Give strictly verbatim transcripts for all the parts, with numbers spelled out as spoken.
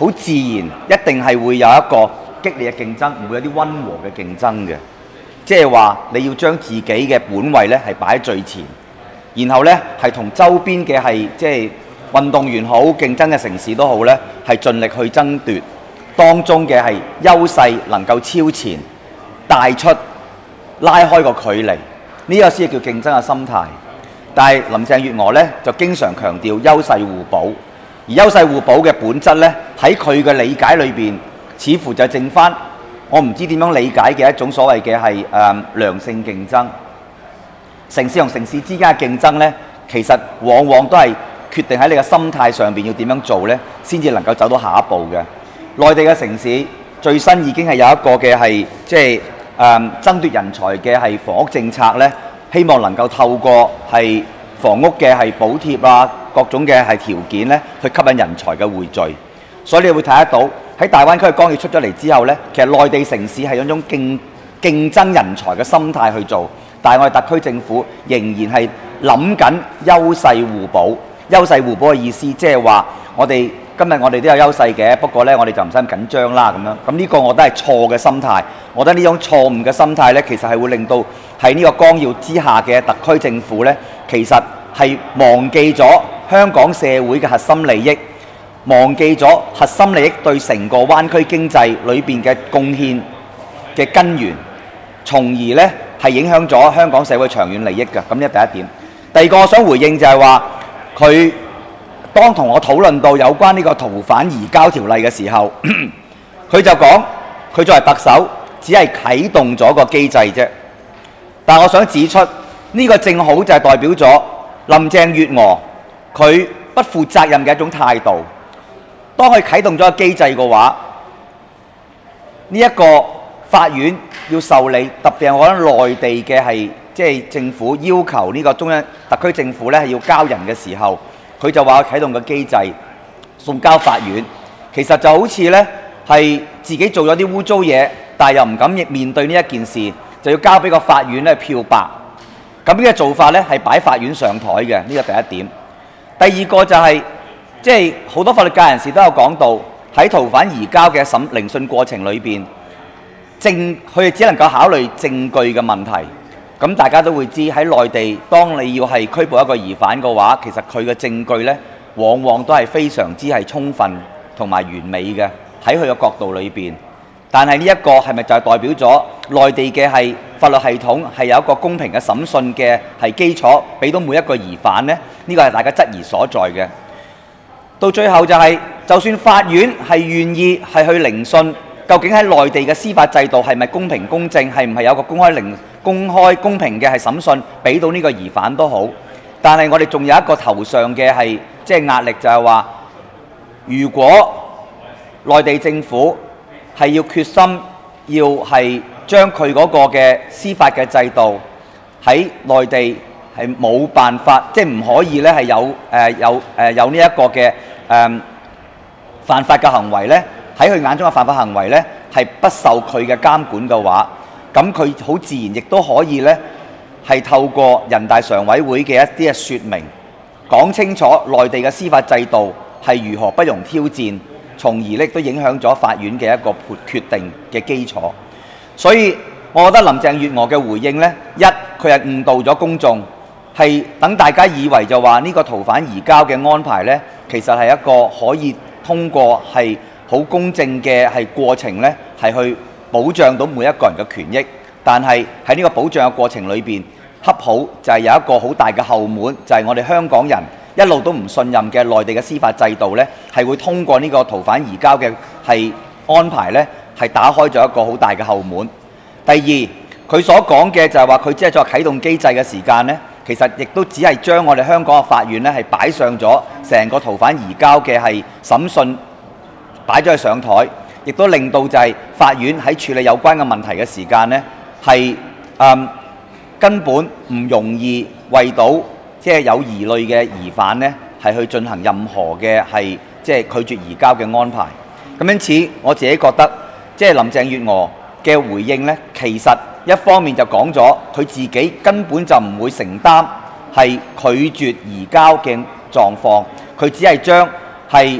好自然一定係會有一個激烈嘅競爭，唔會有啲溫和嘅競爭嘅。即係話你要將自己嘅本位咧係擺喺最前，然後咧係同周邊嘅係即係運動員好、競爭嘅城市都好咧，係盡力去爭奪當中嘅係優勢，能夠超前帶出拉開個距離，呢、這個先係叫競爭嘅心態。但係林鄭月娥咧就經常強調優勢互補，而優勢互補嘅本質咧喺佢嘅理解裏邊，似乎就剩翻我唔知點樣理解嘅一種所謂嘅係誒良性競爭。城市同城市之間嘅競爭咧，其實往往都係決定喺你嘅心態上邊要點樣做咧，先至能夠走到下一步嘅。內地嘅城市最新已經係有一個嘅係即係誒爭奪人才嘅係房屋政策咧，希望能夠透過係房屋嘅係補貼啊，各種嘅係條件咧，去吸引人才嘅匯聚。所以你會睇得到喺大灣區嘅綱要出咗嚟之後咧，其實內地城市係有一種競競爭人才嘅心態去做，但係我哋特區政府仍然係諗緊優勢互補。優勢互補嘅意思，即係話我哋今日我哋都有優勢嘅，不過咧我哋就唔使咁緊張啦咁樣。咁呢個我覺得係錯嘅心態。我覺得呢種錯誤嘅心態咧，其實係會令到喺呢個綱要之下嘅特區政府咧，其實係忘記咗香港社會嘅核心利益，忘記咗核心利益對成個灣區經濟裏邊嘅貢獻嘅根源，從而咧係影響咗香港社會長遠利益嘅。咁呢係第一點。第二個我想回應就係話，佢當同我討論到有關呢個逃犯移交條例嘅時候，佢就講佢作為特首只係啟動咗個機制啫。但我想指出，呢個正好就係代表咗林鄭月娥佢不負責任嘅一種態度。當佢啟動咗個機制嘅話，呢一個法院要受理，特別係我覺得內地嘅係即係政府要求呢個中央特區政府咧係要交人嘅時候，佢就話啟動個機制送交法院，其實就好似咧係自己做咗啲污糟嘢，但係又唔敢面對呢一件事，就要交俾個法院咧漂白。咁呢個做法咧係擺法院上台嘅，呢個第一點。第二個就係即係好多法律界人士都有講到，喺逃犯移交嘅審聆訊過程裏邊，證佢哋只能夠考慮證據嘅問題。咁大家都會知喺內地，當你要係拘捕一個疑犯嘅話，其實佢嘅證據呢，往往都係非常之係充分同埋完美嘅喺佢嘅角度裏邊。但係呢一個係咪就係代表咗內地嘅係法律系統係有一個公平嘅審訊嘅係基礎，俾到每一個疑犯呢？呢個係大家質疑所在嘅。到最後就係，就算法院係願意係去聆訊，究竟喺內地嘅司法制度係咪公平公正，係唔係有個公開聆公開公平嘅係審訊，俾到呢個疑犯都好。但係我哋仲有一個頭上嘅係即係壓力，就係話，如果內地政府係要決心要係將佢嗰個嘅司法嘅制度喺內地係冇辦法，即係唔可以咧係有誒、呃、有誒、呃、有呢一個嘅誒、呃、犯法嘅行為咧，喺佢眼中嘅犯法行為咧係不受佢嘅監管嘅話，咁佢好自然亦都可以咧係透過人大常委會嘅一啲嘅説明，講清楚內地嘅司法制度係如何不容挑戰，從而咧都影響咗法院嘅一個決定嘅基礎。所以我覺得林鄭月娥嘅回應呢，一佢係誤導咗公眾，係等大家以為就話呢個逃犯移交嘅安排呢，其實係一個可以通過係好公正嘅係過程呢，係去保障到每一個人嘅權益。但係喺呢個保障嘅過程裏邊，恰好就係有一個好大嘅後門，就係我哋香港人一路都唔信任嘅內地嘅司法制度呢，係會通過呢個逃犯移交嘅係安排呢，係打開咗一個好大嘅後門。第二，佢所講嘅就係話佢只係作啟動機制嘅時間呢，其實亦都只係將我哋香港嘅法院呢係擺上咗成個逃犯移交嘅係審訊擺咗去上台，亦都令到就係法院喺處理有關嘅問題嘅時間呢，係、嗯、根本唔容易為到即係有疑慮嘅疑犯呢係去進行任何嘅係即係拒絕移交嘅安排。咁因此我自己覺得即係林鄭月娥嘅回應呢，其實一方面就講咗佢自己根本就唔會承擔係拒絕移交嘅狀況，佢只係將係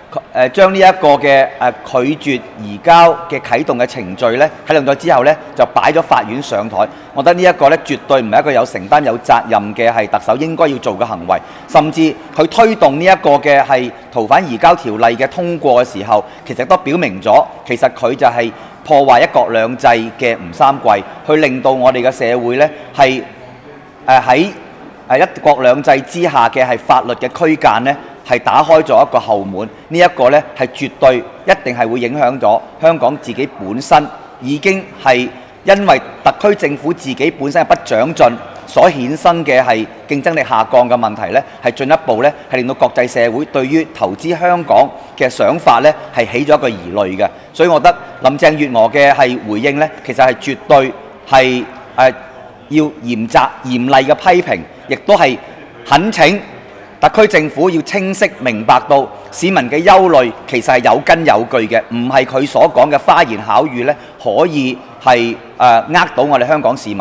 誒將呢一個嘅誒拒絕移交嘅啟動嘅程序咧啟動咗之後咧，就擺咗法院上台。我覺得呢一個咧絕對唔係一個有承擔有責任嘅係特首應該要做嘅行為，甚至佢推動呢一個嘅係逃犯移交條例嘅通過嘅時候，其實都表明咗其實佢就係破壞一國兩制嘅吳三桂，去令到我哋嘅社會咧係誒喺誒一國兩制之下嘅係法律嘅區間咧，係打開咗一個後門。呢一個咧係絕對一定係會影響咗香港自己本身已經係因為特區政府自己本身係不長進所衍生嘅係競爭力下降嘅問題咧，係進一步咧係令到國際社會對於投資香港嘅想法咧係起咗一個疑慮嘅。所以我覺得林鄭月娥嘅係回應咧，其實係絕對係誒要嚴責嚴厲嘅批評，亦都係懇請特區政府要清晰明白到市民嘅憂慮其實係有根有據嘅，唔係佢所講嘅花言巧語咧可以係誒呃到我哋香港市民。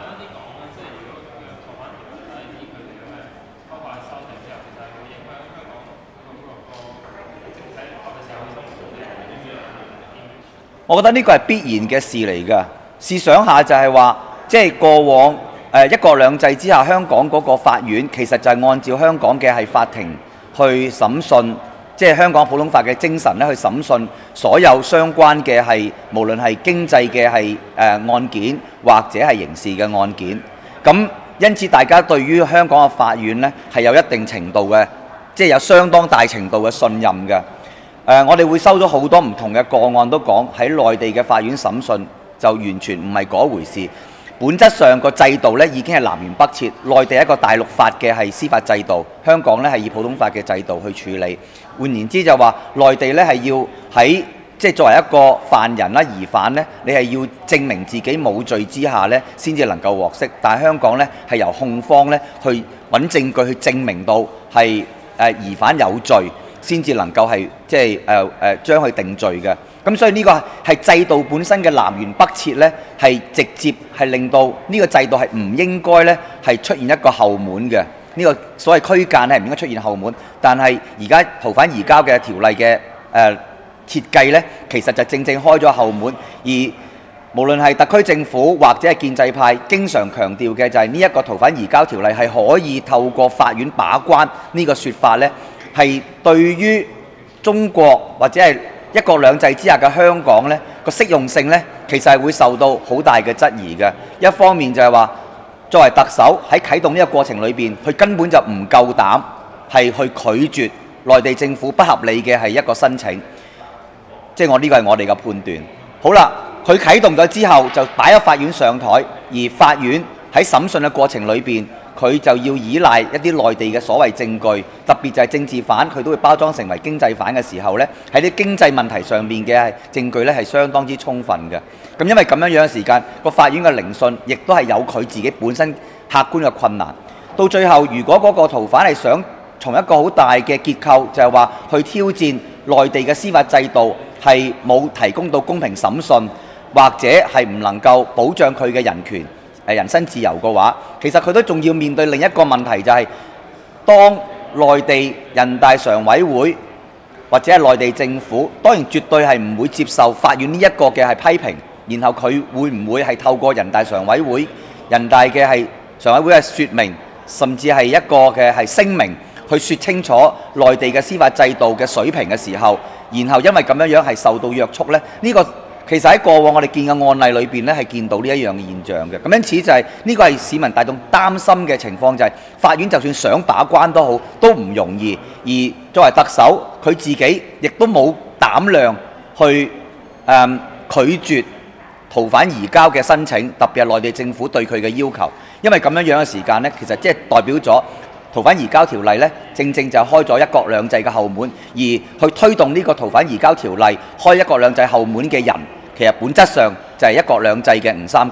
我覺得呢個係必然嘅事嚟㗎。試想下就係話，即係過往誒、呃、一國兩制之下，香港嗰個法院其實就係按照香港嘅係法庭去審訊，即係香港普通法嘅精神咧去審訊所有相關嘅係無論係經濟嘅係誒案件或者係刑事嘅案件。咁因此大家對於香港嘅法院咧係有一定程度嘅，即係有相當大程度嘅信任嘅。誒、呃，我哋會收咗好多唔同嘅個案，都講喺內地嘅法院審訊就完全唔係嗰回事。本質上個制度咧已經係南轅北轍，內地係一個大陸法嘅係司法制度，香港咧係以普通法嘅制度去處理。換言之就話，內地咧係要喺即係作為一個犯人啦、疑犯咧，你係要證明自己冇罪之下咧，先至能夠獲釋。但係香港咧係由控方咧去揾證據去證明到係誒疑犯有罪，先至能夠係即係誒誒將佢定罪嘅。咁所以呢個係制度本身嘅南轅北轍咧，係直接係令到呢個制度係唔應該咧係出現一個後門嘅。呢個所謂區間咧係唔應該出現後門，但係而家逃犯移交嘅條例嘅誒設計咧，其實就正正開咗後門。而無論係特區政府或者係建制派，經常強調嘅就係呢一個逃犯移交條例係可以透過法院把關呢個説法咧，係對於中國或者係一國兩制之下嘅香港呢個適用性呢，其實係會受到好大嘅質疑嘅。一方面就係話，作為特首喺啟動呢個過程裏邊，佢根本就唔夠膽係去拒絕內地政府不合理嘅係一個申請，即係我呢個係我哋嘅判斷。好啦，佢啟動咗之後就擺咗法院上台，而法院喺審訊嘅過程裏邊，佢就要依賴一啲內地嘅所謂證據，特別就係政治犯，佢都會包裝成為經濟犯嘅時候呢，喺啲經濟問題上面嘅證據呢係相當之充分嘅。咁因為咁樣樣嘅時間，個法院嘅聆訊亦都係有佢自己本身客觀嘅困難。到最後，如果嗰個逃犯係想從一個好大嘅結構，就係話去挑戰內地嘅司法制度，係冇提供到公平審訊，或者係唔能夠保障佢嘅人權、誒人身自由嘅話，其實佢都仲要面對另一個問題，就係當內地人大常委會或者係內地政府，當然絕對係唔會接受法院呢一個嘅係批評，然後佢會唔會係透過人大常委會、人大嘅係常委會嘅説明，甚至係一個嘅係聲明，去説清楚內地嘅司法制度嘅水平嘅時候，然後因為咁樣樣係受到約束呢？呢個其實喺過往我哋見嘅案例裏邊咧，係見到呢一樣嘅現象嘅。咁因此就係呢個係市民大眾擔心嘅情況，就係法院就算想把關都好，都唔容易。而作為特首，佢自己亦都冇膽量去誒拒絕逃犯移交嘅申請，特別係內地政府對佢嘅要求。因為咁樣樣嘅時間呢，其實即係代表咗逃犯移交條例呢，正正就開咗一國兩制嘅後門，而去推動呢個逃犯移交條例開一國兩制後門嘅人，其實本質上就係一國兩制嘅吳三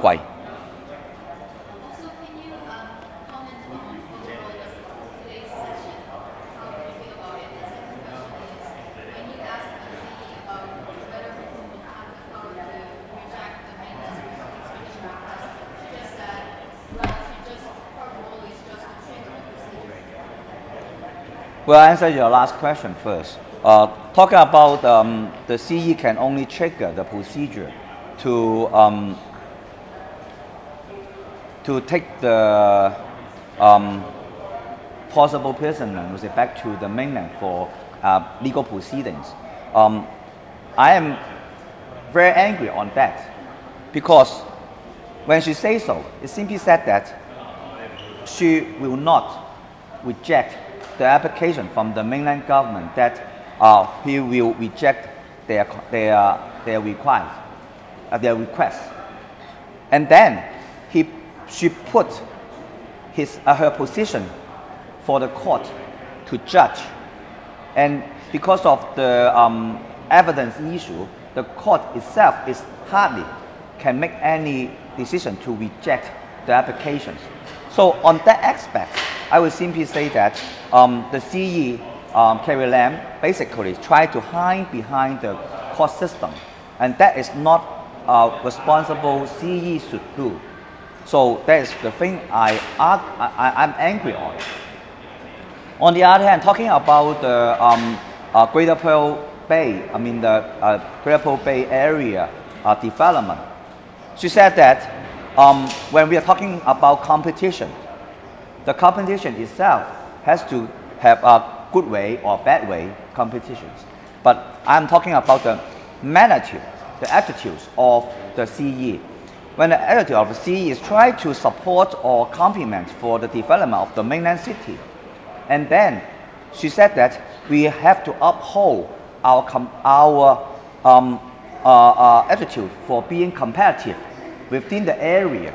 桂。Well, I'll answer your last question first. Uh, talking about um, the C E can only trigger the procedure to um, to take the um, possible prisoner back to the mainland for uh, legal proceedings. Um, I am very angry on that because when she says so, it simply said that she will not reject the application from the mainland government that uh, he will reject their their their request, uh, their request, and then he she put his uh, her position for the court to judge, and because of the um, evidence issue, the court itself is hardly can make any decision to reject the applications. So on that aspect, I would simply say that um, the C E, um, Carrie Lam, basically tried to hide behind the court system, and that is not uh, responsible C E should do. So that is the thing I, I, I'm angry on. On the other hand, talking about the um, uh, Greater Pearl Bay, I mean the uh, Greater Pearl Bay area uh, development, she said that um, when we are talking about competition, the competition itself has to have a good way or bad way competitions. But I'm talking about the magnitude, the attitudes of the C E. When the attitude of the C E is trying to support or complement for the development of the mainland city, and then she said that we have to uphold our com our um, uh, uh, attitude for being competitive within the area.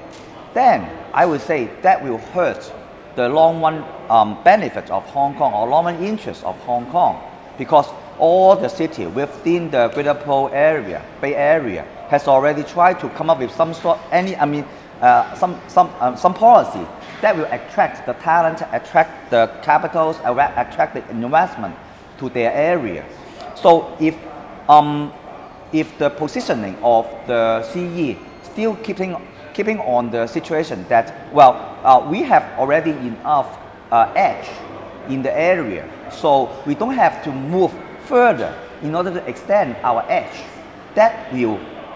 Then I would say that will hurt the long-run um, benefits of Hong Kong or long-run interests of Hong Kong, because all the city within the Greater Pearl area, Bay Area, has already tried to come up with some sort, any, I mean, uh, some some um, some policy that will attract the talent, attract the capitals, attract the investment to their area. So if um, if the positioning of the C E still keeping keeping on the situation that, well, uh, we have already enough uh, edge in the area, so we don't have to move further in order to extend our edge, that will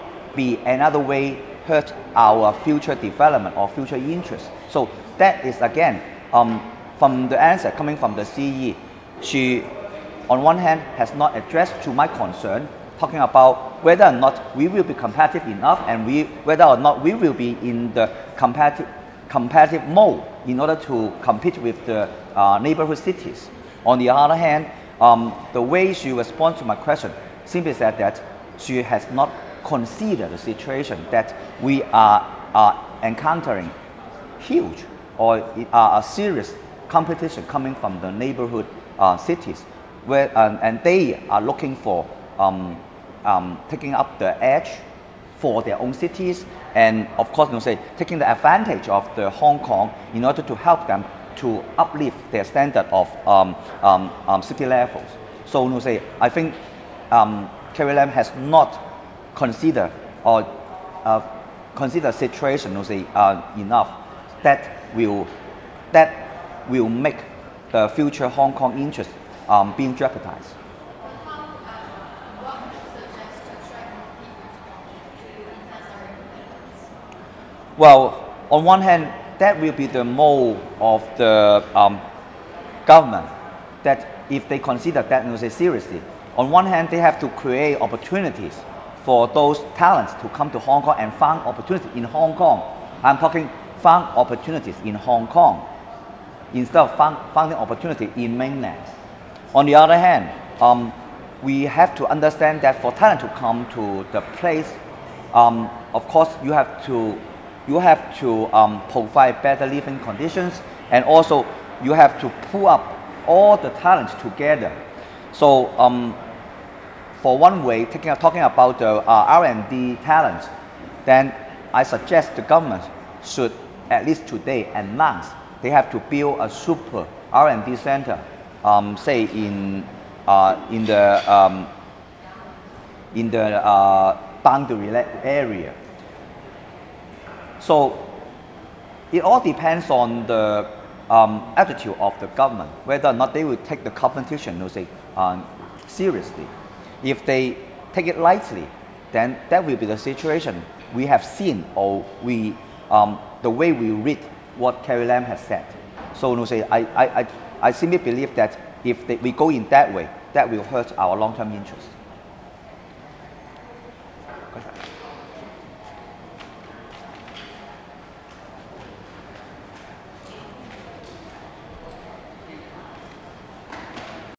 be another way hurt our future development or future interests. So that is again um, from the answer coming from the C E. She on one hand has not addressed to my concern, talking about whether or not we will be competitive enough and we, whether or not we will be in the competitive, competitive mode in order to compete with the uh, neighborhood cities. On the other hand, um, the way she responds to my question simply said that she has not considered the situation that we are, are encountering huge or uh, a serious competition coming from the neighborhood uh, cities, where, um, and they are looking for um, um, taking up the edge for their own cities, and of course, you know, say, taking the advantage of the Hong Kong in order to help them to uplift their standard of um, um, um, city levels. So, you know, say, I think um, Carrie Lam has not considered or uh, consider situation, you know, say, uh, enough that will that will make the future Hong Kong interest um, being jeopardized. Well, on one hand, that will be the mode of the um, government, that if they consider that, you know, say, seriously, on one hand, they have to create opportunities for those talents to come to Hong Kong and find opportunities in Hong Kong. I'm talking find opportunities in Hong Kong instead of find, finding opportunity in mainland. On the other hand, um, we have to understand that for talent to come to the place, um, of course, you have to you have to um, provide better living conditions, and also you have to pull up all the talents together. So um, for one way, taking, talking about the uh, R and D talent, then I suggest the government should, at least today, announce they have to build a super R and D center, um, say in uh, in the um, in the uh, boundary area. So it all depends on the um, attitude of the government, whether or not they will take the competition, you know, say, uh, seriously. If they take it lightly, then that will be the situation we have seen, or we, um, the way we read what Carrie Lam has said. So no say, I, I, I, I simply believe that if they, we go in that way, that will hurt our long-term interests.